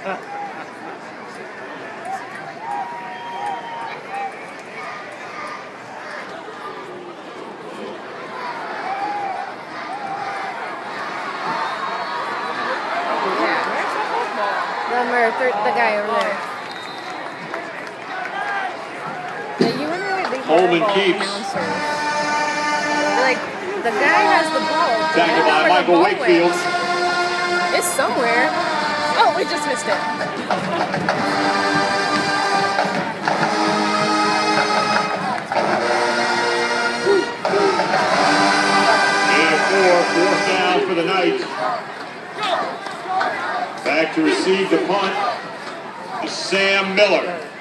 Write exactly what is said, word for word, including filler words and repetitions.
Number third, the guy over there. Yeah, you wonder why they Holman have keeps. announcers. Like, the guy has the ball. Tackled by Michael Wakefield. Went. It's somewhere. Oh, we just missed it. eight of four, fourth down for the Knights. Back to receive the punt is Sam Miller.